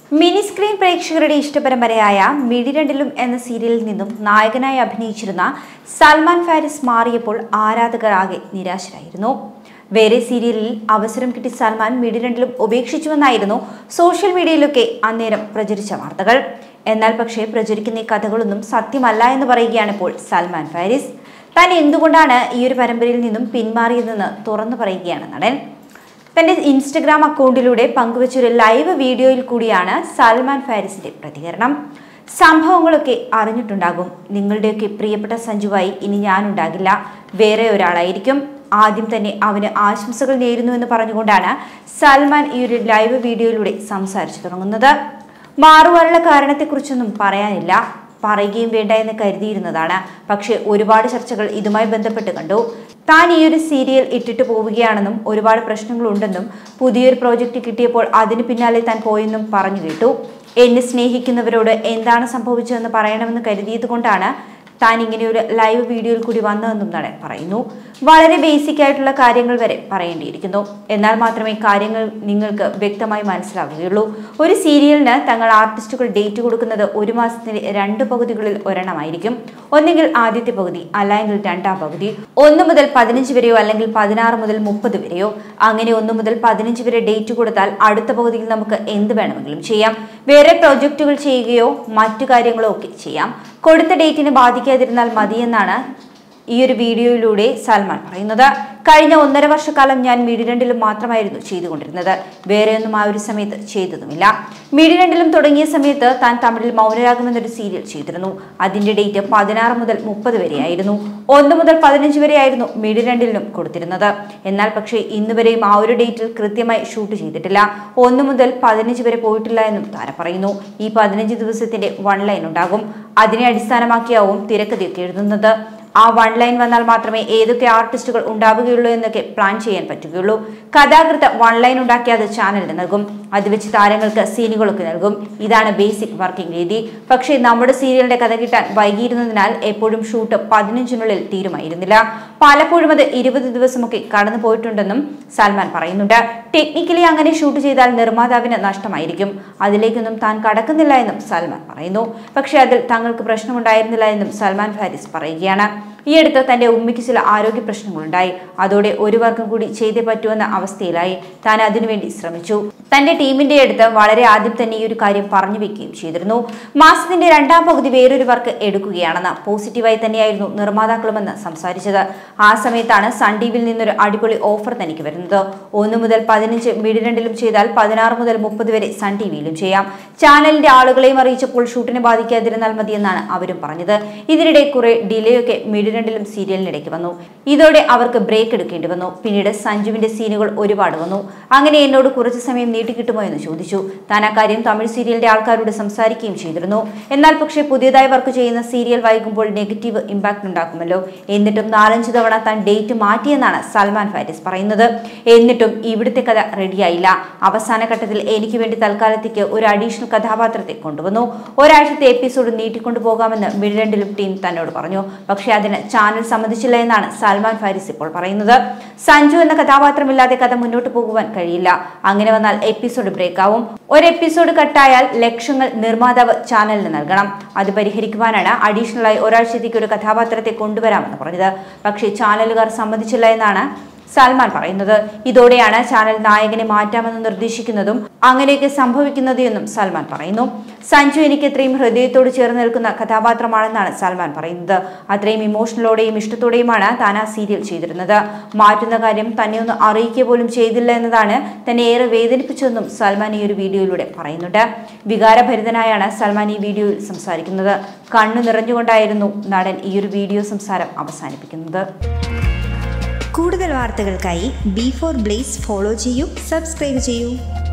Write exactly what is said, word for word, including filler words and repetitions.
Mini screen പ്രേക്ഷകരുടെ ഇഷ്ടപരമ്പരയായ മിഴിരണ്ടിലും എന്ന സീരിയലിൽ നിന്നും നായകനായി അഭിനയിച്ചിരുന്ന സൽമാൻ ഫാരിസ് മാറിയപ്പോൾ ആരാധകർ ആകെ നിരാശരായിരുന്നു. വേറെ സീരിയലിൽ അവസരം കിട്ടി സൽമാൻ മിഴിരണ്ടിലും ഉപേക്ഷിച്ചുവെന്നായിരുന്നു സോഷ്യൽ മീഡിയയിലൊക്കെ അന്നേരം പ്രചരിച്ച വാർത്തകൾ. എന്നാൽ പക്ഷേ പ്രചരിക്കുന്ന ഈ കഥകളൊന്നും സത്യമല്ല എന്ന് പറയുകയാണ് ഇപ്പോൾ സൽമാൻ ഫാരിസ്. താൻ എന്തുകൊണ്ടാണ് ഈ ഒരു പരമ്പരയിൽ നിന്നും പിന്മാറിയതെന്ന് തുറന്നു പറയുകയാണ് നടൻ. തന്റെ ഇൻസ്റ്റഗ്രാം അക്കൗണ്ടിലൂടെ പങ്കുവച്ചൊരു ലൈവ് വീഡിയോയിൽ കൂടിയാണ് സൽമാൻ ഫാരിസിന്റെ പ്രതികരണം. സംഭവങ്ങളൊക്കെ അറിഞ്ഞിട്ടുണ്ടാകും. നിങ്ങളുടെയൊക്കെ പ്രിയപ്പെട്ട സഞ്ജുവായി ഇനി ഞാനുണ്ടാകില്ല, വേറെ ഒരാളായിരിക്കും. ആദ്യം തന്നെ അവന് ആശംസകൾ നേരുന്നു എന്ന് പറഞ്ഞുകൊണ്ടാണ് സൽമാൻ ഈ ഒരു ലൈവ് വീഡിയോയിലൂടെ സംസാരിച്ചു തുടങ്ങുന്നത്. മാറുവാനുള്ള കാരണത്തെക്കുറിച്ചൊന്നും പറയാനില്ല, പറയുകയും വേണ്ട എന്ന് കരുതിയിരുന്നതാണ്. പക്ഷെ ഒരുപാട് ചർച്ചകൾ ഇതുമായി ബന്ധപ്പെട്ട് കണ്ടു. താൻ ഈ ഒരു സീരിയൽ ഇട്ടിട്ട് പോവുകയാണെന്നും ഒരുപാട് പ്രശ്നങ്ങളുണ്ടെന്നും പുതിയൊരു പ്രോജക്റ്റ് കിട്ടിയപ്പോൾ അതിന് പിന്നാലെ താൻ പോയെന്നും പറഞ്ഞു കേട്ടു. എന്നെ സ്നേഹിക്കുന്നവരോട് എന്താണ് സംഭവിച്ചതെന്ന് പറയണമെന്ന് കരുതിയത് കൊണ്ടാണ് താൻ ഇങ്ങനെ ഒരു ലൈവ് വീഡിയോയിൽ കൂടി വന്നതെന്നും നടൻ പറയുന്നു. വളരെ ബേസിക് ആയിട്ടുള്ള കാര്യങ്ങൾ വരെ പറയേണ്ടിയിരിക്കുന്നു. എന്നാൽ മാത്രമേ കാര്യങ്ങൾ നിങ്ങൾക്ക് വ്യക്തമായി മനസ്സിലാവുകയുള്ളൂ. ഒരു സീരിയലിന് തങ്ങൾ ആർട്ടിസ്റ്റുകൾ ഡേറ്റ് കൊടുക്കുന്നത് ഒരു മാസത്തിന്റെ രണ്ട് പകുതികളിൽ ഒരെണ്ണമായിരിക്കും. ഒന്നെങ്കിൽ ആദ്യത്തെ പകുതി, അല്ലെങ്കിൽ രണ്ടാം പകുതി. ഒന്ന് മുതൽ പതിനഞ്ച് വരെയോ അല്ലെങ്കിൽ പതിനാറ് മുതൽ മുപ്പത് വരെയോ. അങ്ങനെ ഒന്ന് മുതൽ പതിനഞ്ച് വരെ ഡേറ്റ് കൊടുത്താൽ അടുത്ത പകുതിയിൽ നമുക്ക് എന്ത് വേണമെങ്കിലും ചെയ്യാം. വേറെ പ്രോജക്റ്റുകൾ ചെയ്യുകയോ മറ്റു കാര്യങ്ങളോ ഒക്കെ ചെയ്യാം. കൊടുത്ത ഡേറ്റിനെ ബാധിക്കാതിരുന്നാൽ മതിയെന്നാണ് ഈ ഒരു വീഡിയോയിലൂടെ സൽമാൻ പറയുന്നത്. കഴിഞ്ഞ ഒന്നര വർഷക്കാലം ഞാൻ മിഴിരണ്ടിലും മാത്രമായിരുന്നു ചെയ്തുകൊണ്ടിരുന്നത്. വേറെയൊന്നും ആ ഒരു സമയത്ത് ചെയ്തതുമില്ല. മിഴിരണ്ടിലും തുടങ്ങിയ സമയത്ത് താൻ തമിഴിൽ മൗനരാഗം എന്നൊരു സീരിയൽ ചെയ്തിരുന്നു. അതിന്റെ ഡേറ്റ് പതിനാറ് മുതൽ മുപ്പത് വരെയായിരുന്നു. ഒന്ന് മുതൽ പതിനഞ്ച് വരെയായിരുന്നു മിഴിരണ്ടിലും കൊടുത്തിരുന്നത്. എന്നാൽ പക്ഷേ ഇന്ന് വരെയും ആ ഒരു ഡേറ്റിൽ കൃത്യമായി ഷൂട്ട് ചെയ്തിട്ടില്ല. ഒന്ന് മുതൽ പതിനഞ്ച് വരെ പോയിട്ടില്ല എന്നും താരം പറയുന്നു. ഈ പതിനഞ്ച് ദിവസത്തിന്റെ വൺ ലൈൻ ഉണ്ടാകും. അതിനെ അടിസ്ഥാനമാക്കിയാവും തിരക്കഥയൊക്കെ എഴുതുന്നത്. ആ വൺ ലൈൻ വന്നാൽ മാത്രമേ ഏതൊക്കെ ആർട്ടിസ്റ്റുകൾ ഉണ്ടാവുകയുള്ളൂ എന്നൊക്കെ പ്ലാൻ ചെയ്യാൻ പറ്റുകയുള്ളൂ. കഥാകൃത്ത് വൺ ലൈൻ ഉണ്ടാക്കി അത് ചാനലിന് നൽകും. അത് വെച്ച് താരങ്ങൾക്ക് സീനുകളൊക്കെ നൽകും. ഇതാണ് ബേസിക് വർക്കിംഗ് രീതി. പക്ഷേ നമ്മുടെ സീരിയലിന്റെ കഥ കിട്ടാൻ വൈകിയിരുന്നതിനാൽ എപ്പോഴും ഷൂട്ട് പതിനഞ്ചിനുള്ളിൽ തീരുമായിരുന്നില്ല. പലപ്പോഴും അത് ഇരുപത് ദിവസമൊക്കെ കടന്നു പോയിട്ടുണ്ടെന്നും സൽമാൻ പറയുന്നുണ്ട്. ടെക്നിക്കലി അങ്ങനെ ഷൂട്ട് ചെയ്താൽ നിർമ്മാതാവിന് നഷ്ടമായിരിക്കും. അതിലേക്കൊന്നും താൻ കടക്കുന്നില്ല എന്നും സൽമാൻ പറയുന്നു. പക്ഷേ അതിൽ തങ്ങൾക്ക് പ്രശ്നമുണ്ടായിരുന്നില്ല എന്നും സൽമാൻ ഫാരിസ് പറയുകയാണ്. ഈ അടുത്ത് തന്റെ ഉമ്മയ്ക്ക് ചില ആരോഗ്യ പ്രശ്നങ്ങളുണ്ടായി. അതോടെ ഒരു വർക്കും കൂടി ചെയ്തേ പറ്റുമെന്ന അവസ്ഥയിലായി. താൻ അതിനുവേണ്ടി ശ്രമിച്ചു. തന്റെ ടീമിന്റെ അടുത്ത് വളരെ ആദ്യം തന്നെ ഈ ഒരു കാര്യം പറഞ്ഞു വെക്കുകയും ചെയ്തിരുന്നു. മാസത്തിന്റെ രണ്ടാം പകുതി വേറൊരു വർക്ക് എടുക്കുകയാണെന്ന് പോസിറ്റീവായി തന്നെയായിരുന്നു നിർമ്മാതാക്കളുമെന്ന് സംസാരിച്ചത്. ആ സമയത്താണ് സൺ ടിവിയിൽ നിന്നൊരു അടിപൊളി ഓഫർ തനിക്ക് വരുന്നത്. ഒന്ന് മുതൽ പതിനഞ്ച് മിഴിരണ്ടിലും ചെയ്താൽ പതിനാറ് മുതൽ മുപ്പത് വരെ സൺ ടിവിയിലും ചെയ്യാം. ചാനലിന്റെ ആളുകളെയും അറിയിച്ചപ്പോൾ ഷൂട്ടിനെ ബാധിക്കാതിരുന്നാൽ മതിയെന്നാണ് അവരും പറഞ്ഞത്. ഇതിനിടെ കുറെ ഡിലേ ഒക്കെ മിഴിരണ്ടിലും സീരിയലിനിടയ്ക്ക് വന്നു. ഇതോടെ അവർക്ക് ബ്രേക്ക് എടുക്കേണ്ടി വന്നു. പിന്നീട് സഞ്ജുവിന്റെ സീനുകൾ ഒരുപാട് വന്നു. അങ്ങനെ എന്നോട് കുറച്ച് സമയം നീട്ടിക്കിട്ടുമോ എന്ന് ചോദിച്ചു. താൻ ആ കാര്യം തമിഴ് സീരിയലിന്റെ ആൾക്കാരോട് സംസാരിക്കുകയും ചെയ്തിരുന്നു. എന്നാൽ പക്ഷേ പുതിയതായി വർക്ക് ചെയ്യുന്ന സീരിയൽ വൈകുമ്പോൾ നെഗറ്റീവ് ഇമ്പാക്ട് ഉണ്ടാക്കുമല്ലോ. എന്നിട്ടും നാലഞ്ച് തവണ താൻ ഡേറ്റ് മാറ്റിയെന്നാണ് സൽമാൻ ഫാരിസ് പറയുന്നത്. എന്നിട്ടും ഇവിടുത്തെ കഥ റെഡിയായില്ല. അവസാന ഘട്ടത്തിൽ എനിക്ക് വേണ്ടി തൽക്കാലത്തേക്ക് ഒരു അഡീഷണൽ കഥാപാത്രത്തെ കൊണ്ടുവന്നു. ഒരാഴ്ചത്തെ എപ്പിസോഡ് നീട്ടിക്കൊണ്ടു പോകാമെന്ന് മിഴിരണ്ടിലും ടീം തന്നോട് പറഞ്ഞു. പക്ഷേ അതിന് ചാനൽ സമ്മതിച്ചില്ല എന്നാണ് സൽമാൻ ഫാരിസ് ഇപ്പോൾ പറയുന്നത്. സഞ്ജു എന്ന കഥാപാത്രമില്ലാതെ കഥ മുന്നോട്ട് പോകുവാൻ കഴിയില്ല. അങ്ങനെ വന്നാൽ എപ്പിസോഡ് ബ്രേക്ക് ആവും. ഒരു എപ്പിസോഡ് കട്ടായാൽ ലക്ഷങ്ങൾ നിർമ്മാതാവ് ചാനലിന് നൽകണം. അത് പരിഹരിക്കുവാനാണ് അഡീഷണലായി ഒരാഴ്ചത്തേക്ക് ഒരു കഥാപാത്രത്തെ കൊണ്ടുവരാമെന്ന് പറഞ്ഞത്. പക്ഷേ ചാനലുകാർ സമ്മതിച്ചില്ല എന്നാണ് സൽമാൻ പറയുന്നത്. ഇതോടെയാണ് ചാനൽ നായകനെ മാറ്റാമെന്ന് നിർദ്ദേശിക്കുന്നതും അങ്ങനെയൊക്കെ സംഭവിക്കുന്നത് എന്നും സൽമാൻ പറയുന്നു. സഞ്ജു എനിക്ക് എത്രയും ഹൃദയത്തോട് ചേർന്ന് നിൽക്കുന്ന കഥാപാത്രമാണെന്നാണ് സൽമാൻ പറയുന്നത്. അത്രയും ഇമോഷണലോടെയും ഇഷ്ടത്തോടെയുമാണ് താൻ ആ സീരിയൽ ചെയ്തിരുന്നത്. മാറ്റുന്ന കാര്യം തന്നെ ഒന്ന് അറിയിക്കുക പോലും ചെയ്തില്ല എന്നതാണ് തന്നെ ഏറെ വേദനിപ്പിച്ചതെന്നും സൽമാൻ ഈ ഒരു വീഡിയോയിലൂടെ പറയുന്നുണ്ട്. വികാരഭരിതനായാണ് സൽമാൻ ഈ വീഡിയോയിൽ സംസാരിക്കുന്നത്. കണ്ണു നിറഞ്ഞുകൊണ്ടായിരുന്നു നടൻ ഈ ഒരു വീഡിയോ സംസാരം അവസാനിപ്പിക്കുന്നത്. കൂടുതൽ വാർത്തകൾക്കായി ബി ഫോർ ബ്ലേസ് ഫോളോ ചെയ്യൂ, സബ്സ്ക്രൈബ് ചെയ്യൂ.